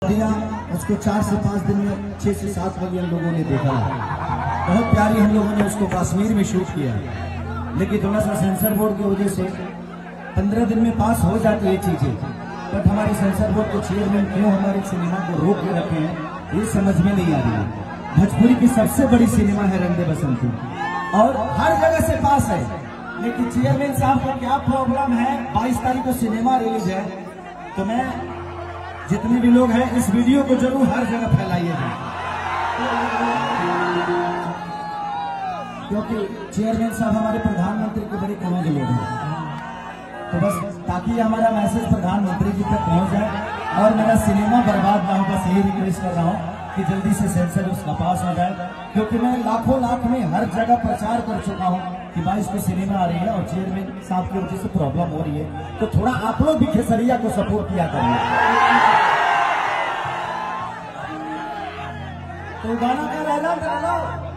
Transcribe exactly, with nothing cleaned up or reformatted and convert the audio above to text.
दिया, उसको चार से पांच दिन में छह से सात मिलियन लोगों ने देखा। बहुत प्यारी हम लोगों ने उसको कश्मीर में शूट किया, लेकिन थोड़ा सा सेंसर बोर्ड की वजह से पंद्रह दिन में पास हो जाती है चीजें, बट हमारे सेंसर बोर्ड के चेयरमैन क्यों हमारे सिनेमा को रोक के रखे हैं ये समझ में नहीं आ रही है। भोजपुरी की सबसे बड़ी सिनेमा है रंग दे बसंती और हर जगह से पास है, लेकिन चेयरमैन साहब को क्या प्रॉब्लम है? बाईस तारीख को सिनेमा रिलीज है, तो मैं जितने भी लोग हैं इस वीडियो को जरूर हर जगह फैलाइएगा, क्योंकि चेयरमैन साहब हमारे प्रधानमंत्री के बड़े कमों के लोग हैं। तो बस ताकि हमारा मैसेज प्रधानमंत्री जी तक पहुंच जाए और मेरा सिनेमा बर्बाद ना हो, बस यही रिक्वेस्ट कर रहा हूं कि जल्दी से सेंसर उसका पास हो जाए, क्योंकि मैं लाखों लाख में हर जगह प्रचार कर चुका हूं कि बाईस को सिनेमा आ रही है और चेयरमैन साहब की वजह से प्रॉब्लम हो रही है। तो थोड़ा आप लोग भी खेसरिया को सपोर्ट किया करिए। तो गाना का रहना